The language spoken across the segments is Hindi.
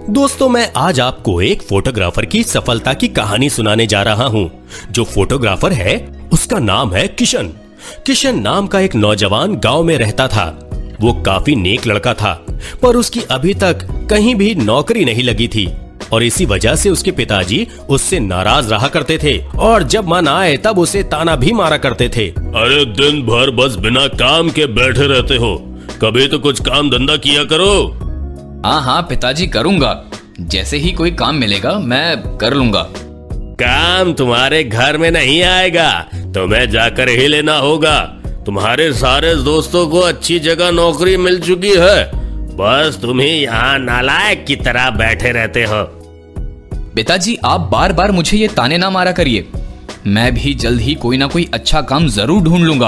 दोस्तों, मैं आज आपको एक फोटोग्राफर की सफलता की कहानी सुनाने जा रहा हूँ। जो फोटोग्राफर है उसका नाम है किशन। किशन नाम का एक नौजवान गांव में रहता था। वो काफी नेक लड़का था, पर उसकी अभी तक कहीं भी नौकरी नहीं लगी थी और इसी वजह से उसके पिताजी उससे नाराज रहा करते थे और जब मन आए तब उसे ताना भी मारा करते थे। अरे दिन भर बस बिना काम के बैठे रहते हो, कभी तो कुछ काम धंधा किया करो। हाँ हाँ पिताजी, करूँगा। जैसे ही कोई काम मिलेगा मैं कर लूँगा। काम तुम्हारे घर में नहीं आएगा, तुम्हें जाकर ही लेना होगा। तुम्हारे सारे दोस्तों को अच्छी जगह नौकरी मिल चुकी है, बस तुम ही यहाँ नालायक की तरह बैठे रहते हो। पिताजी, आप बार बार मुझे ये ताने ना मारा करिए। मैं भी जल्द ही कोई ना कोई अच्छा काम जरूर ढूंढ लूंगा।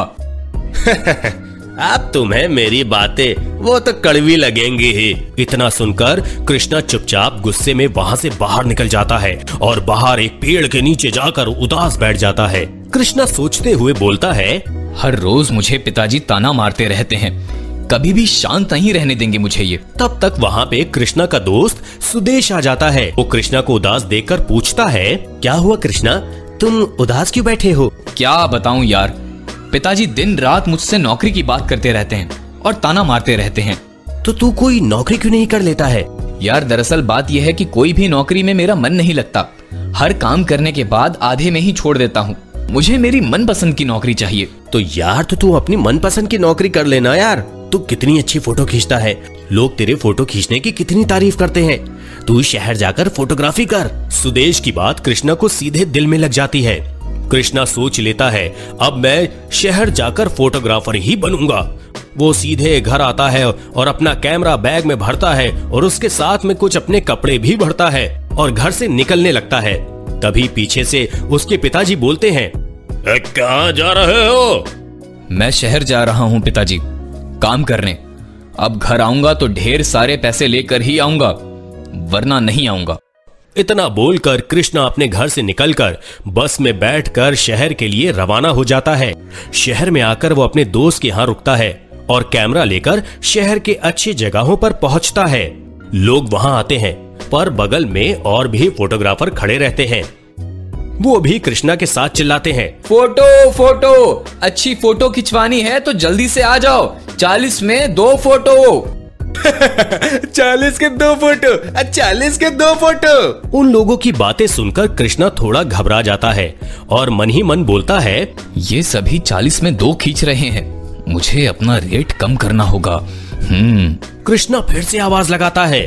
अब तुम्हें मेरी बातें वो तो कड़वी लगेंगी ही। इतना सुनकर कृष्णा चुपचाप गुस्से में वहाँ से बाहर निकल जाता है और बाहर एक पेड़ के नीचे जाकर उदास बैठ जाता है। कृष्णा सोचते हुए बोलता है, हर रोज मुझे पिताजी ताना मारते रहते हैं, कभी भी शांत नहीं रहने देंगे मुझे ये। तब तक वहाँ पे कृष्णा का दोस्त सुदेश आ जाता है। वो कृष्णा को उदास देखकर पूछता है, क्या हुआ कृष्णा, तुम उदास क्यों बैठे हो? क्या बताऊं यार, पिताजी दिन रात मुझसे नौकरी की बात करते रहते हैं और ताना मारते रहते हैं। तो तू कोई नौकरी क्यों नहीं कर लेता है? यार दरअसल बात यह है कि कोई भी नौकरी में मेरा मन नहीं लगता। हर काम करने के बाद आधे में ही छोड़ देता हूँ। मुझे मेरी मनपसंद की नौकरी चाहिए। तो यार तो तू अपनी मनपसंद की नौकरी कर लेना यार। तू कितनी अच्छी फोटो खींचता है, लोग तेरे फोटो खींचने की कितनी तारीफ करते हैं। तू शहर जाकर फोटोग्राफी कर। सुदेश की बात कृष्णा को सीधे दिल में लग जाती है। कृष्णा सोच लेता है, अब मैं शहर जाकर फोटोग्राफर ही बनूंगा। वो सीधे घर आता है और अपना कैमरा बैग में भरता है और उसके साथ में कुछ अपने कपड़े भी भरता है और घर से निकलने लगता है। तभी पीछे से उसके पिताजी बोलते हैं, कहाँ जा रहे हो? मैं शहर जा रहा हूँ पिताजी, काम करने। अब घर आऊंगा तो ढेर सारे पैसे लेकर ही आऊंगा, वरना नहीं आऊंगा। इतना बोलकर कृष्णा अपने घर से निकलकर बस में बैठकर शहर के लिए रवाना हो जाता है। शहर में आकर वो अपने दोस्त के यहाँ रुकता है और कैमरा लेकर शहर के अच्छी जगहों पर पहुंचता है। लोग वहां आते हैं, पर बगल में और भी फोटोग्राफर खड़े रहते हैं। वो भी कृष्णा के साथ चिल्लाते हैं, फोटो फोटो, अच्छी फोटो खिंचवानी है तो जल्दी से आ जाओ, 40 में 2 फोटो। 40 के 2 फोटो, 40 के 2 फोटो। उन लोगों की बातें सुनकर कृष्णा थोड़ा घबरा जाता है और मन ही मन बोलता है, ये सभी 40 में 2 खींच रहे हैं, मुझे अपना रेट कम करना होगा। कृष्णा फिर से आवाज लगाता है,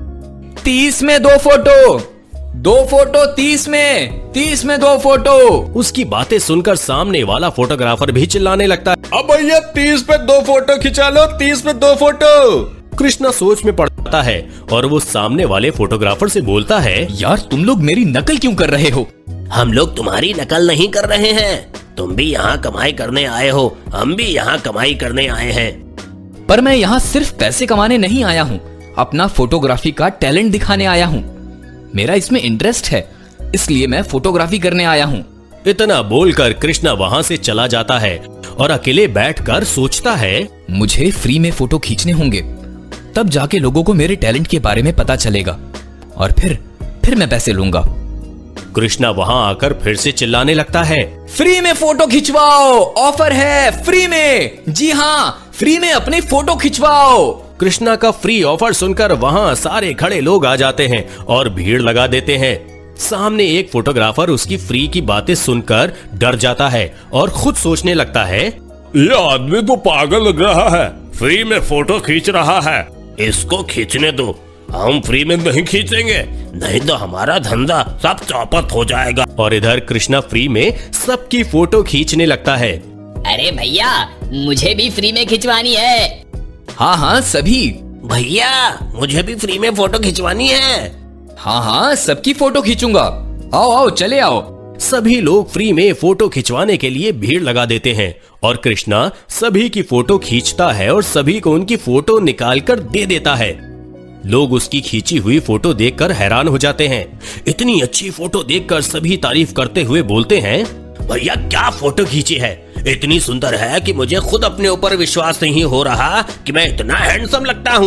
30 में 2 फोटो, 2 फोटो 30 में, 30 में 2 फोटो। उसकी बातें सुनकर सामने वाला फोटोग्राफर भी चिल्लाने लगता है, अब भैया 30 पे 2 फोटो खिंचा लो, 30 पे 2 फोटो। कृष्णा सोच में पड़ता है और वो सामने वाले फोटोग्राफर से बोलता है, यार तुम लोग मेरी नकल क्यों कर रहे हो? हम लोग तुम्हारी नकल नहीं कर रहे हैं, तुम भी यहाँ कमाई करने आए हो, हम भी यहाँ कमाई करने आए हैं। पर मैं यहाँ सिर्फ पैसे कमाने नहीं आया हूँ, अपना फोटोग्राफी का टैलेंट दिखाने आया हूँ। मेरा इसमें इंटरेस्ट है, इसलिए मैं फोटोग्राफी करने आया हूँ। इतना बोलकर कृष्णा वहाँ से चला जाता है और अकेले बैठकर सोचता है, मुझे फ्री में फोटो खींचने होंगे, तब जाके लोगों को मेरे टैलेंट के बारे में पता चलेगा और फिर मैं पैसे लूंगा। कृष्णा वहाँ आकर फिर से चिल्लाने लगता है, फ्री में फोटो खिंचवाओ, ऑफर है फ्री में। जी हाँ, फ्री में अपनी फोटो खिंचवाओ। कृष्णा का फ्री ऑफर सुनकर वहाँ सारे खड़े लोग आ जाते हैं और भीड़ लगा देते हैं। सामने एक फोटोग्राफर उसकी फ्री की बातें सुनकर डर जाता है और खुद सोचने लगता है, ये आदमी तो पागल लग रहा है, फ्री में फोटो खींच रहा है, इसको खींचने दो, हम फ्री में नहीं खींचेंगे, नहीं तो हमारा धंधा सब चौपट हो जाएगा। और इधर कृष्णा फ्री में सबकी फोटो खींचने लगता है। अरे भैया, मुझे भी फ्री में खिंचवानी है। हाँ हाँ सभी। भैया, मुझे भी फ्री में फोटो खिंचवानी है। हाँ हाँ, सबकी फोटो खींचूंगा, आओ आओ चले आओ। सभी लोग फ्री में फोटो खिंचवाने के लिए भीड़ लगा देते हैं और कृष्णा सभी की फोटो खींचता है और सभी को उनकी फोटो निकालकर दे देता है। लोग उसकी खींची हुई फोटो देखकर हैरान हो जाते हैं। इतनी अच्छी फोटो देखकर सभी तारीफ करते हुए बोलते हैं, भैया क्या फोटो खींची है, इतनी सुंदर है कि मुझे खुद अपने ऊपर विश्वास नहीं हो रहा कि मैं इतना हैंडसम लगता हूँ।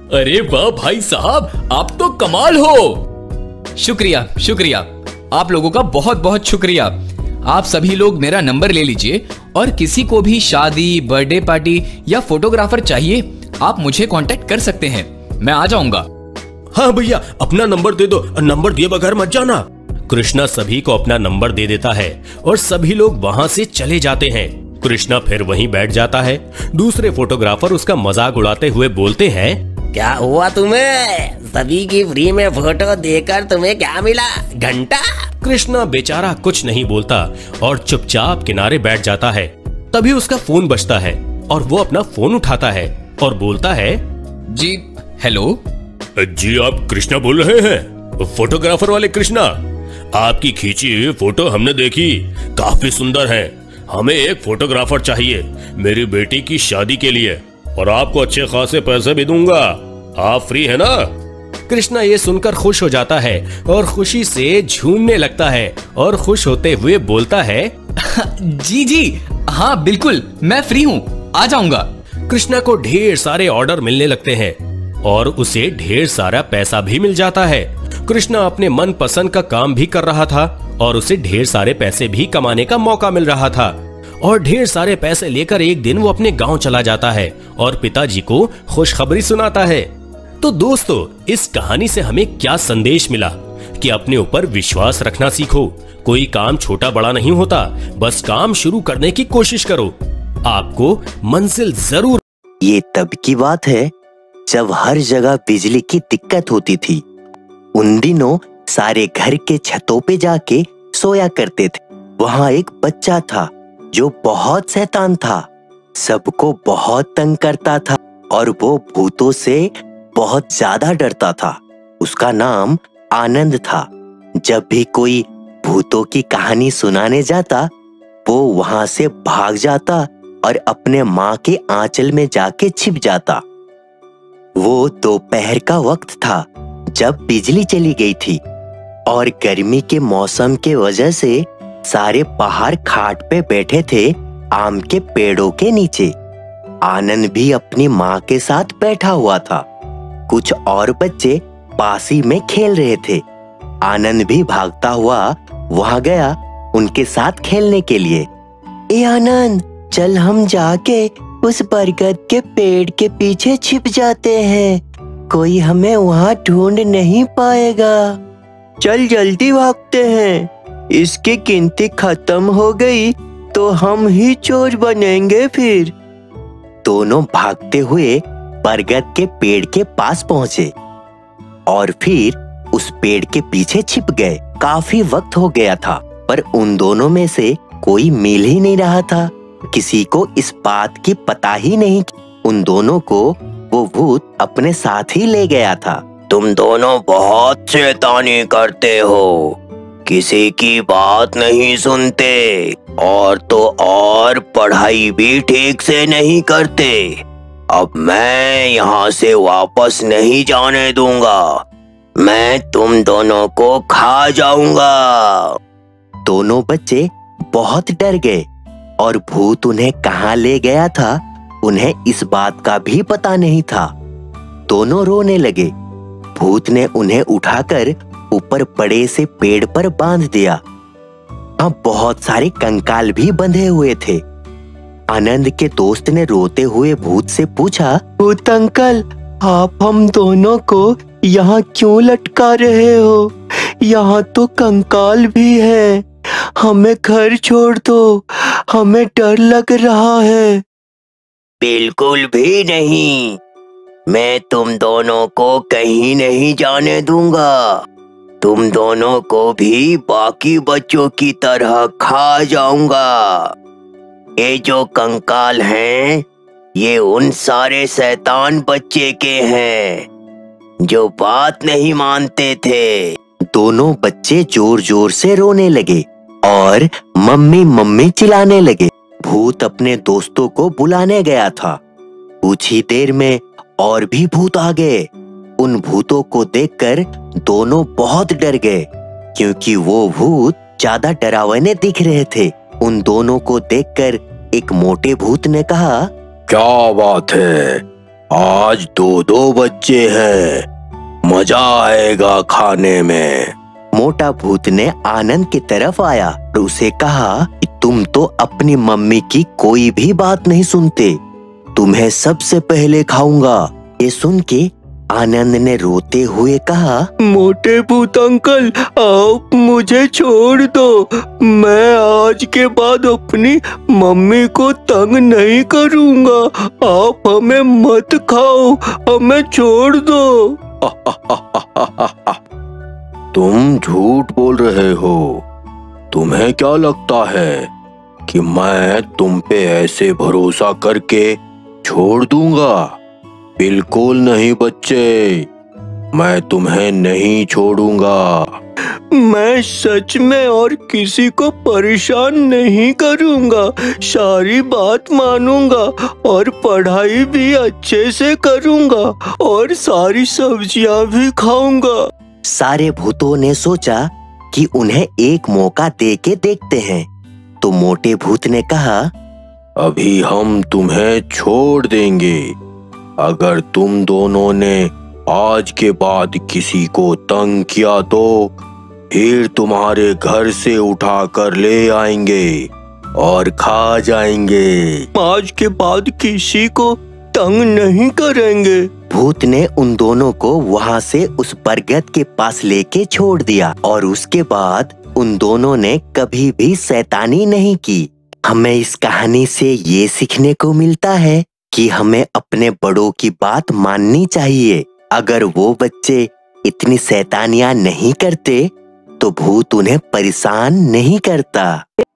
अरे वाह भाई साहब, आप तो कमाल हो। शुक्रिया शुक्रिया, आप लोगों का बहुत बहुत शुक्रिया। आप सभी लोग मेरा नंबर ले लीजिए और किसी को भी शादी, बर्थडे पार्टी या फोटोग्राफर चाहिए, आप मुझे कांटेक्ट कर सकते हैं, मैं आ जाऊंगा। हाँ भैया, अपना नंबर दे दो, नंबर दिए बगैर मत जाना। कृष्णा सभी को अपना नंबर दे देता है और सभी लोग वहां से चले जाते हैं। कृष्णा फिर वहीं बैठ जाता है। दूसरे फोटोग्राफर उसका मजाक उड़ाते हुए बोलते हैं, क्या हुआ तुम्हें? सभी की फ्री में फोटो देकर तुम्हें क्या मिला? घंटा? कृष्णा बेचारा कुछ नहीं बोलता और चुपचाप किनारे बैठ जाता है। तभी उसका फोन बजता है और वो अपना फोन उठाता है और बोलता है, जी हेलो। जी आप कृष्णा बोल रहे हैं? फोटोग्राफर वाले कृष्णा, आपकी खींची हुई फोटो हमने देखी, काफी सुंदर है। हमें एक फोटोग्राफर चाहिए मेरी बेटी की शादी के लिए, और आपको अच्छे खासे पैसे भी दूंगा। आप फ्री है ना? कृष्णा ये सुनकर खुश हो जाता है और खुशी से झूमने लगता है और खुश होते हुए बोलता है, जी जी हाँ बिल्कुल, मैं फ्री हूँ, आ जाऊंगा। कृष्णा को ढेर सारे ऑर्डर मिलने लगते हैं और उसे ढेर सारा पैसा भी मिल जाता है। कृष्णा अपने मन पसंद का काम भी कर रहा था और उसे ढेर सारे पैसे भी कमाने का मौका मिल रहा था। और ढेर सारे पैसे लेकर एक दिन वो अपने गांव चला जाता है और पिताजी को खुशखबरी सुनाता है। तो दोस्तों, इस कहानी से हमें क्या संदेश मिला कि अपने ऊपर विश्वास रखना सीखो। कोई काम छोटा बड़ा नहीं होता, बस काम शुरू करने की कोशिश करो, आपको मंजिल जरूर। ये तब की बात है जब हर जगह बिजली की दिक्कत होती थी। उन दिनों सारे घर के छतों पे जाके सोया करते थे। वहाँ एक बच्चा था जो बहुत शैतान था, सबको बहुत तंग करता था और वो भूतों से बहुत ज्यादा डरता था। उसका नाम आनंद था। जब भी कोई भूतों की कहानी सुनाने जाता, वो वहां से भाग जाता और अपने माँ के आंचल में जाके छिप जाता। वो दोपहर का वक्त था जब बिजली चली गई थी और गर्मी के मौसम के वजह से सारे बाहर खाट पे बैठे थे आम के पेड़ों के नीचे। आनंद भी अपनी माँ के साथ बैठा हुआ था। कुछ और बच्चे पास ही में खेल रहे थे। आनंद भी भागता हुआ वहां गया उनके साथ खेलने के लिए। ए आनंद, चल हम जाके उस बरगद के पेड़ के पीछे छिप जाते हैं, कोई हमें वहां ढूंढ नहीं पाएगा। चल जल्दी भागते हैं, इसकी गिनती खत्म हो गई तो हम ही चोर बनेंगे फिर। दोनों भागते हुए बरगद के पेड़ के पास पहुंचे और फिर उस पेड़ के पीछे छिप गए। काफी वक्त हो गया था पर उन दोनों में से कोई मिल ही नहीं रहा था। किसी को इस बात की पता ही नहीं कि उन दोनों को वो भूत अपने साथ ही ले गया था। तुम दोनों बहुत शैतानी करते हो, किसी की बात नहीं सुनते और तो और पढ़ाई भी ठीक से नहीं करते। अब मैं यहाँ से वापस नहीं जाने दूंगा, मैं तुम दोनों को खा जाऊंगा। दोनों बच्चे बहुत डर गए और भूत उन्हें कहाँ ले गया था उन्हें इस बात का भी पता नहीं था। दोनों रोने लगे। भूत ने उन्हें उठाकर ऊपर बड़े से पेड़ पर बांध दिया। अब बहुत सारे कंकाल भी बंधे हुए थे। आनंद के दोस्त ने रोते हुए भूत से पूछा, भूत अंकल, आप हम दोनों को यहाँ क्यों लटका रहे हो? यहाँ तो कंकाल भी है, हमें घर छोड़ दो, हमें डर लग रहा है। बिल्कुल भी नहीं, मैं तुम दोनों को कहीं नहीं जाने दूंगा। तुम दोनों को भी बाकी बच्चों की तरह खा जाऊंगा। ये जो कंकाल हैं, ये उन सारे शैतान बच्चे के हैं जो बात नहीं मानते थे। दोनों बच्चे जोर जोर से रोने लगे और मम्मी मम्मी चिल्लाने लगे। भूत अपने दोस्तों को बुलाने गया था। कुछ ही देर में और भी भूत आ गए। उन भूतों को देखकर दोनों बहुत डर गए क्योंकि वो भूत ज्यादा डरावने दिख रहे थे। उन दोनों को देखकर एक मोटे भूत ने कहा, क्या बात है, आज 2-2 बच्चे हैं, मजा आएगा खाने में। मोटा भूत ने आनंद की तरफ आया और उसे कहा कि तुम तो अपनी मम्मी की कोई भी बात नहीं सुनते, तुम्हें सबसे पहले खाऊंगा। ये सुन के आनंद ने रोते हुए कहा, मोटे भूत अंकल, आप मुझे छोड़ दो, मैं आज के बाद अपनी मम्मी को तंग नहीं करूंगा, आप हमें मत खाओ, हमें छोड़ दो। तुम झूठ बोल रहे हो, तुम्हें क्या लगता है कि मैं तुम पे ऐसे भरोसा करके छोड़ दूंगा? बिल्कुल नहीं बच्चे, मैं तुम्हें नहीं छोड़ूंगा। मैं सच में और किसी को परेशान नहीं करूंगा, सारी बात मानूंगा और पढ़ाई भी अच्छे से करूंगा और सारी सब्जियां भी खाऊंगा। सारे भूतों ने सोचा कि उन्हें एक मौका दे के देखते हैं, तो मोटे भूत ने कहा, अभी हम तुम्हें छोड़ देंगे, अगर तुम दोनों ने आज के बाद किसी को तंग किया तो फिर तुम्हारे घर से उठा कर ले आएंगे और खा जाएंगे। आज के बाद किसी को तंग नहीं करेंगे। भूत ने उन दोनों को वहाँ से उस बरगद के पास लेके छोड़ दिया और उसके बाद उन दोनों ने कभी भी शैतानी नहीं की। हमें इस कहानी से ये सीखने को मिलता है कि हमें अपने बड़ों की बात माननी चाहिए। अगर वो बच्चे इतनी शैतानियां नहीं करते तो भूत उन्हें परेशान नहीं करता।